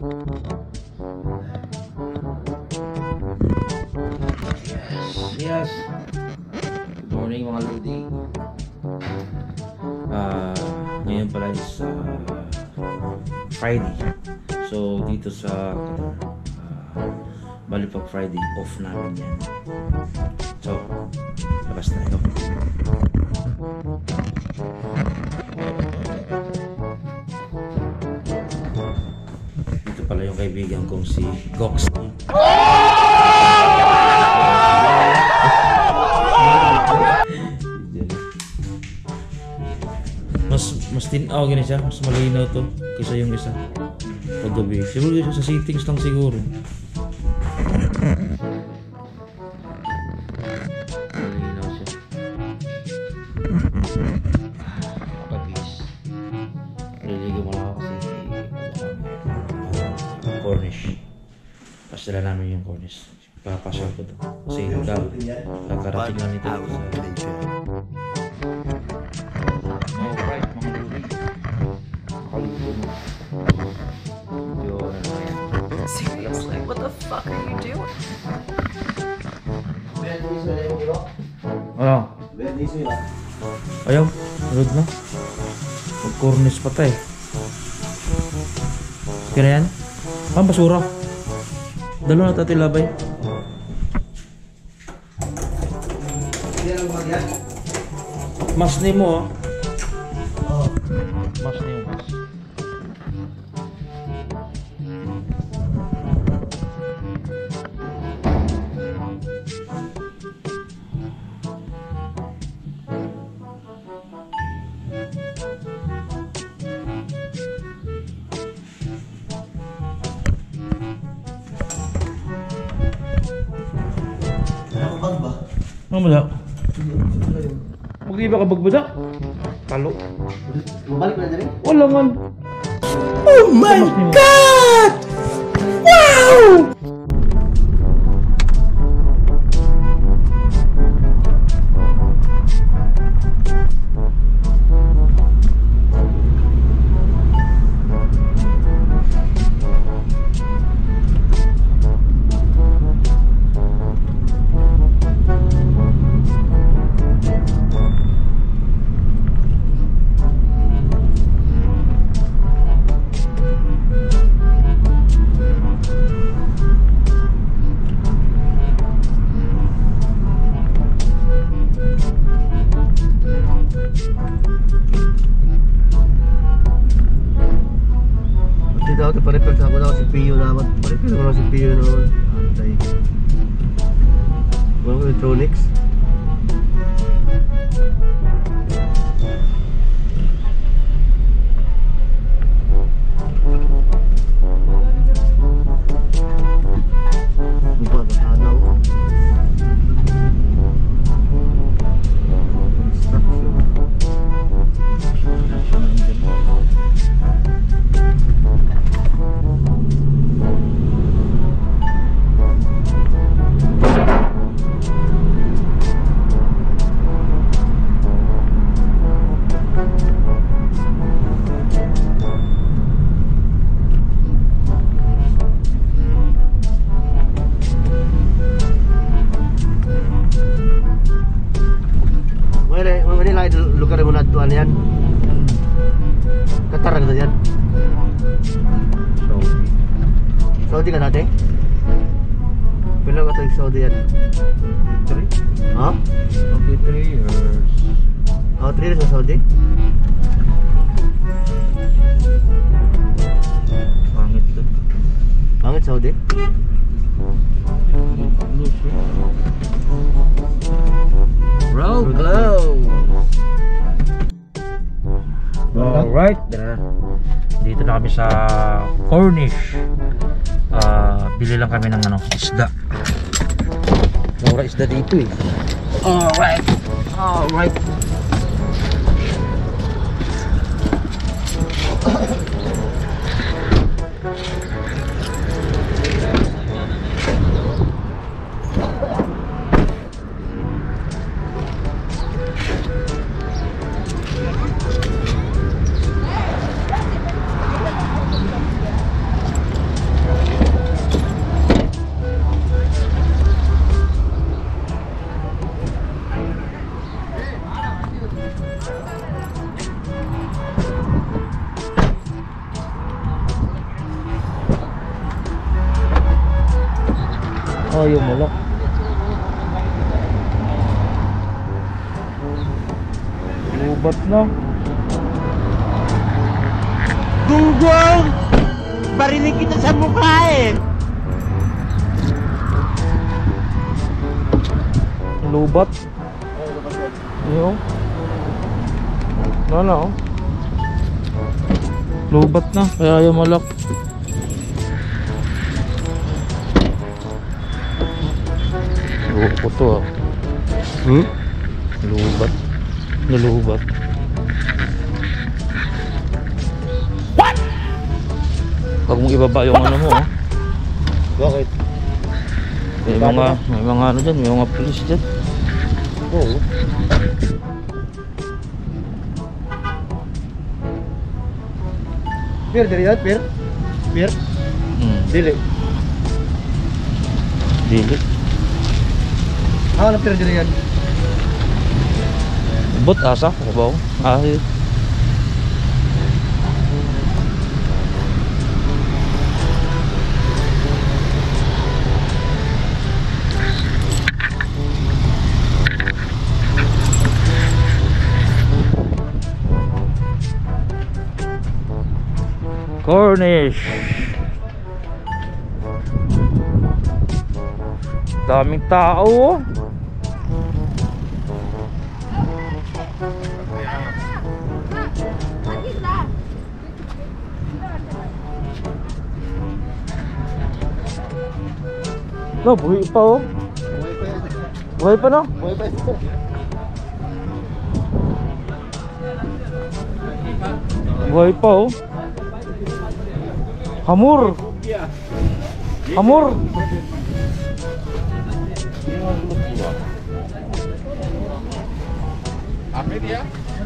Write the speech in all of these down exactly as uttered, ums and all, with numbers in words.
Yes. Good morning mga Lodi. Uh, ngayon pala is uh, Friday. So dito sa uh, Balipag Friday, off namin yan. So, labas na ito. Dito pala yung kaibigan kong si Gox. Mas mas tinaw gini siya, mas malinaw to kaysa yung isa. Paggabi, siguro sa settings lang siguro. Malinaw siya. Pagis. Liligo mo lang ako kasi uh, cornish. Pasala namin yung cornish. Papasal ko to. Kasi kakarating lang nito sa Seriously, what the fuck are you doing? Ano? Ayaw, tulog na. Mag-cornish pa tayo. Kaya yan? Ah, basura. Dalo na tayo labay. Mas ni mo, oh. Mas ni mo, mas. Ano ba? Mag-iba ka bagbada? Talo. Balik na rin? Wala man. Oh my God! Wow! Dapat parepel sa ako na si Pio dapat parepel ko na si Pio noon. Antay. Mga electronics. Bukan ada. Lugar mo na tuan yan. Qatar ka yan. Saudi. Saudi ka natin? Pila ka tayo Saudi yan? three? Ha? Okay, three years. Oh, three years sa Saudi? Pangit to. Pangit Saudi? Bro, glow! Alright, dito na kami sa Cornish. Uh, bili lang kami ng ano, isda. Mura isda dito eh. Alright, alright. Oh, yung mulak. Lubat na. Gunggong! Barinig kita sa mukha eh! Lubat. Yo. Wala oh. Lubat na, kaya yung malak. Loko to ah. Hmm? Lubat. Nulubat. What? Huwag mong ibaba yung ano mo ah. Bakit? May mga, may mga ano dyan, may mga police dyan. Oo. Pier, dari yan, Pier? Pier? Hmm. Dili. Dili. Ah, ano Pier dari yan? Bot asa, kabaw. Ah, yun. Cornish. Daming tao. No, buhay pa oh. Buhay pa no? Buhay pa ito. Buhay pa oh. Hamur. Hamur. Apa dia?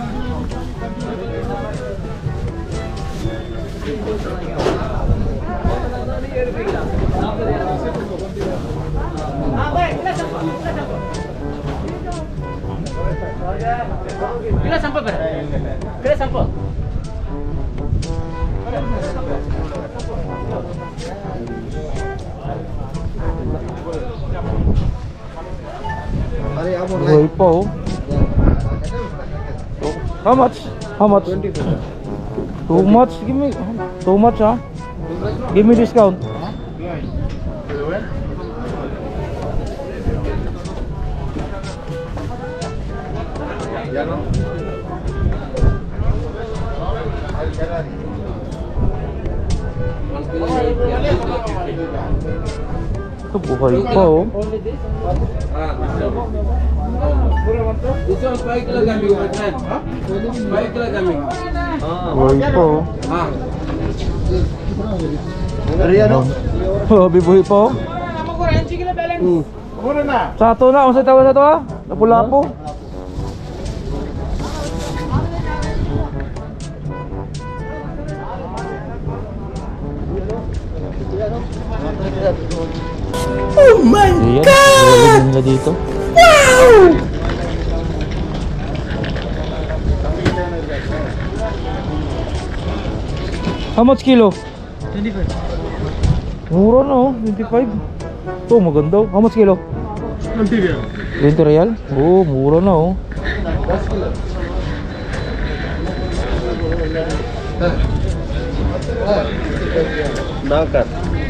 Kila sampah ber? Kila sampah. Hari amor Buhay pa oh. How much? How much? Too much? Give me too much ah. Give me discount. Ya no. Ito buhay pa oh. This one five kilogram, my friend. Huh? Five kilogram. Buhay pa oh. Ah. Dari yan no? Oh, bibuhay pa oh. Hmm. Satu na, kung sa tawa sa tawa. Lapu-lapu. Oh my Ayan, nilagyan nila dito. How much kilo? twenty-five. Mura na oh, twenty-five. Ito, maganda oh. How much kilo? twenty real? Oh, mura na oh. Nangkat.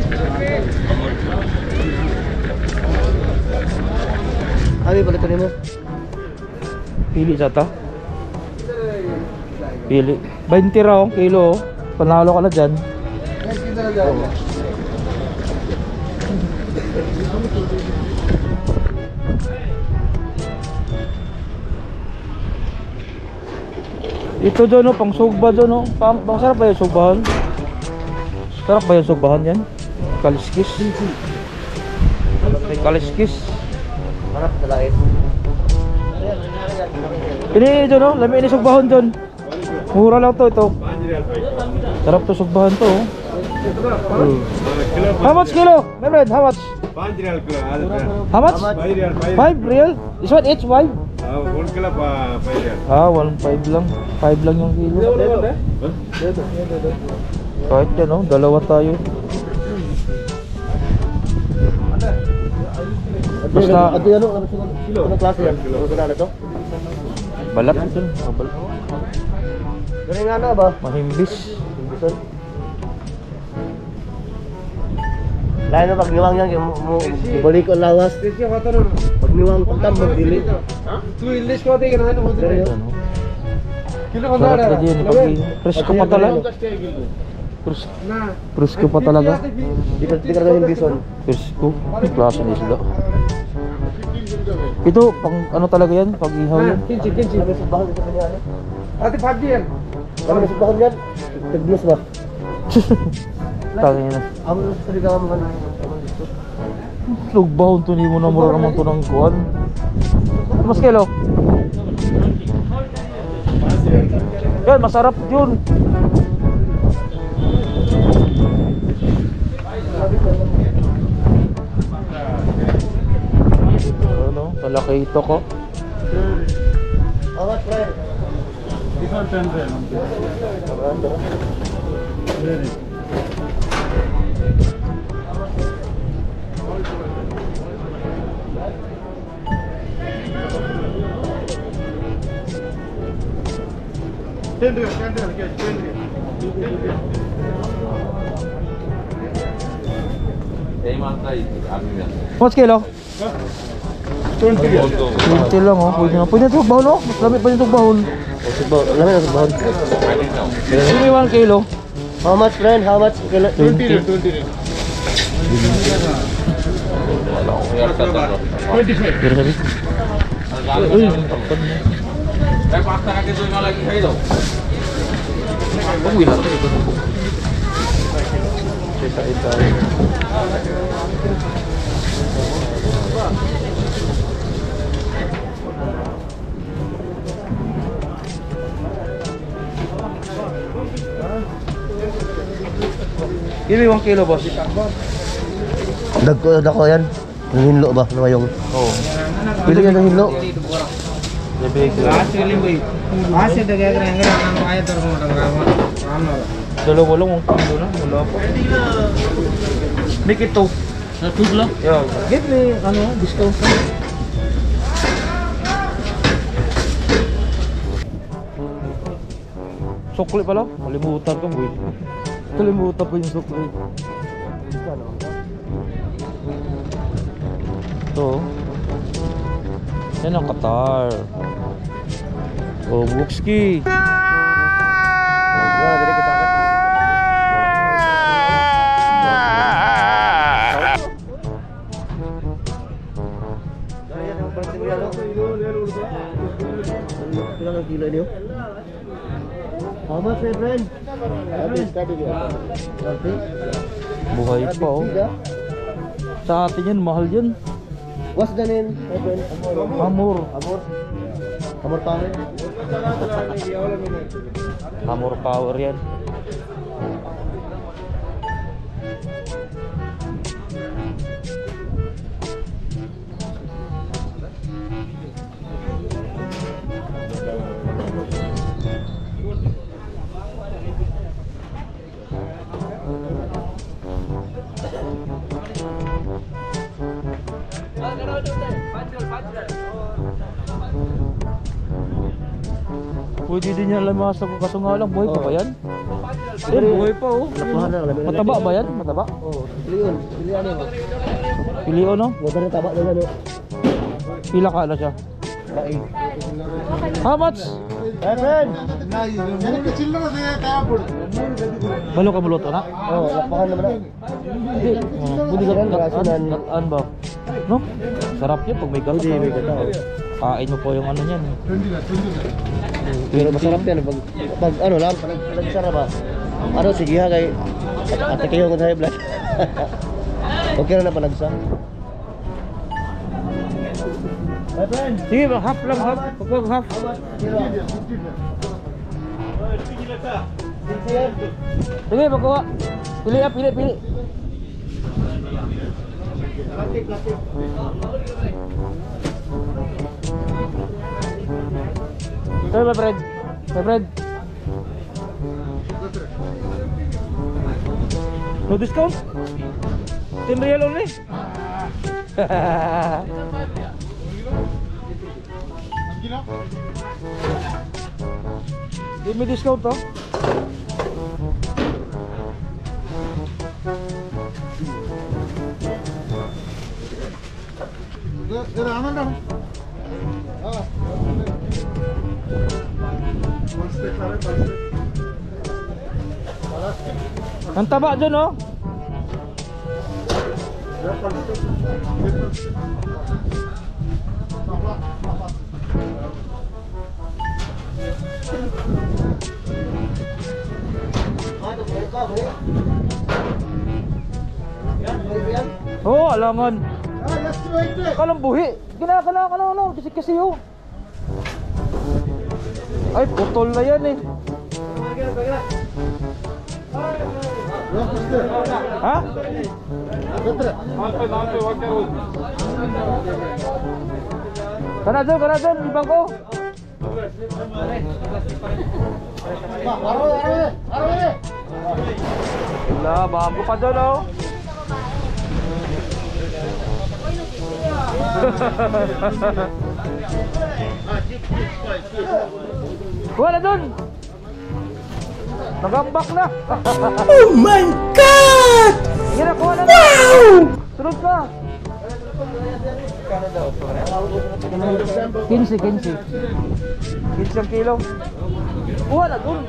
Abi balik ni mo. Pili sata. Pili. twenty raw ang kilo oh. Panalo ka na dyan. Ito dyan oh, pang sugba dyan oh. Pang, pang sarap ba yung sugbahan? Sarap ba yung sugbahan yan? Kaliskis. May kaliskis. Harap dalain. Ini dyan oh, lami ini sugbahan dyan. Mura lang to ito. Sarap to sugbahan to oh. Hmm. How much kilo? My friend, how much? Five real kilo. How much? Five real. five real? This one each five? Ah, one kilo pa five real. Ah, one five lang. five lang yung kilo. Kahit yan oh, dalawa tayo. Basta ato yan, ano silo? Ano klase yan? Ano na to? Balat ito. Oh, balat. Gani nga na ba? Mahimbis. Imbisan. Lain na pag niwang yan, mo ibalik ko lawas. Pag niwang puntam, magdili. Ito, no? Sarap na din. Pag presko pa talaga. Pres presko pa talaga. Di ka di ka rin bison. Presko. Klase ng isda. Ito, pang ano talaga yan? Pag ihaw yan. Kinsi, kinsi. Ano sa bahal sa kanya? Ate Fabdi yan. Ano sa bahal yan? Tagbias ba? Tangin na. Ang sa ligawan mo kan. Lugbahon to ni mo na mura naman to ng kuwan. Mas kilo? Yan, masarap yun. Ano? Talaki ito ko. Awas, friend. This one ten rand. Ten rand, ten rand, yes, ten rand. Mas kilo? Twenty rand. twenty lang oh. Pwede na. Pwede na ito bahon oh. Mas lami pa ito bahon. Lami na sa bahal. Sige, one kilo. How much, friend? How much? Twenty rand, twenty rand. Twenty-five. Pero sabi. Uy, takpan mo. Uy, harap ito. Isa-isa. Ini one kilo, boss. Dagko dako yan. Yung hinlo ba? Ano yung? Oh. Pili yan ng hinlo. Lebih ke. Dalawa lang ang kilo na. Wala pa. Make ito. Satu lang? Yeah. Give me, ano, discount. Sukli pala? Kalimutan ko, boy. Kalimutan ko yung sukli. Ito. Yan ang Qatar. Oh, Bukski. Wala, dali kita agad. Ilang ang kilo niyo? How much, my friend? thirty. Buhay pa, oh. Sa atin yan, mahal yan. What's the name, my friend? Hamur. Amor. Amor power. Hamur power yan. Pwede din yan lamasa ko kaso nga lang, buhay pa ba yan? Eh, buhay pa oh. Lakuhan na, labi na. Mataba ba yan? Mataba? Oo, piliyon. Pilihan niyo. Pilio no? Huwag ka na taba na ano. Pila ka na siya? Kain. How much? My friend! Balo ka maluto na? Oo, lakuhan naman na. Hindi. Budi ka gataan. Gataan ba? No? Sarap yun pag may gataan. Hindi, may gata. Kain mo po yung ano niyan. Pero masarap yan pag, pag ano lang, pag nagsara ba? Ano, sige ha kay ate kayo kung high blood. Okay na na panagsa. My friend! Sige, half lang, half. Pag half. Sige, pagkuha. Pili ah, pili, pili. Plastic, plastic. Hey, my friend. My friend. No discount? ten real only? Di may discount to? Ang taba dyan, oh. Oh, alangan. Kalang buhi. Ginakala ka lang, ano, kasi kasi oh. Ay, putol na yan eh. Ha? Kana dyan, kana dyan, ibang ko. Wala, bago pa dyan oh. Kuha na dun. Nagambak na. Oh my God! Hira, kuha na. Wow! Sunod ka. Kinsi, kinsi. Kinsi ang kilo. Kuha na dun.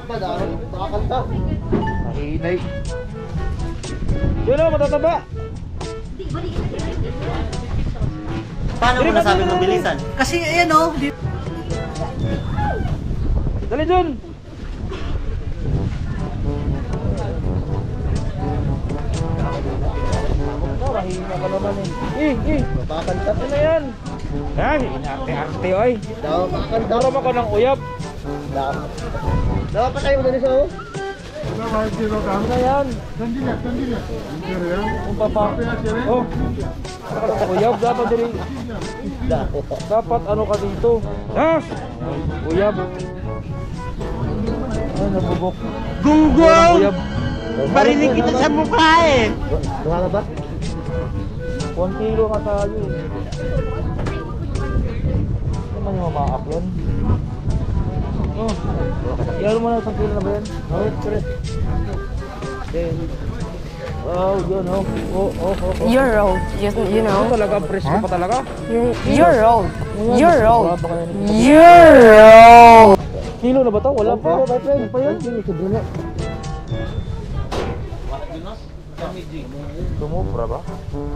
Mahinay. Yun o, matataba. Paano mo nasabi mong bilisan? Kasi ayan o. Dali dun. Mahina ka naman eh. Eh, eh. Makakanta. Ano na yan? Ay, inarte-arte oy. Daw, makakanta. Daram ako ng uyab. Daw. Daw pa tayo mo din sa o. Ano na yan? Kung papa. Oh. Uyab dapat diri. Dapat ano ka dito? Yes! Uyab. Ay, nabubok. Gunggong! Uyab. Barinig kita sa mukha eh. Duha ka ba? One kilo ka tayo. Ano man yung mamaak yun? Oh. Yan mo na isang kilo na ba yan? Oh, correct. Oh, yun oh. Oh, oh, oh, oh. You're old. You, you Ano know. talaga? Presko pa talaga? You're, you're old. You're old. Baka yan. You're old. Kilo na ba to? Wala pa. my friend. Ano pa yan? Sobrang na. Sumubra ba?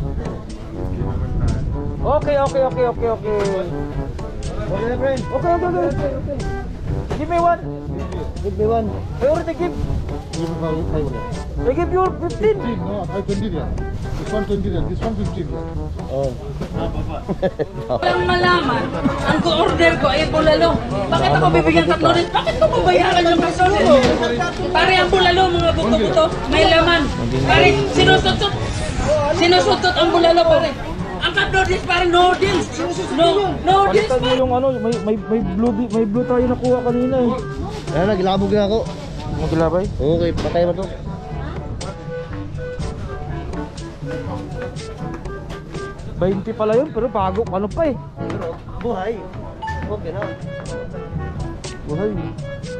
Okay, okay, okay, okay, okay. Okay na friend. Okay, okay, okay, okay, okay. Give me one. Give me one. I already give. Give me one. Five ulit. I give you fifteen. No, I twenty there. This one twenty there. This one fifteen there. Oh. Walang malaman, ang ko-order ko ay bulalo. Bakit ako bibigyan tatlo rin? Bakit ko babayaran yung bulalo ko? Pare ang bulalo, mga buto-buto, may laman. Pare, sinusutot. Sinusutot ang bulalo, pare. Ang ka-noodles, pare, noodles. No, noodles, Palitan mo pare. yung ano, may may may blue bi- may blue tayo nakuha kanina eh. Ayan, nagilabog na ako. Maglabay. Okay, patay mo to. twenty pala yun, pero bago ano pa eh. Buhay. Okay na. Buhay.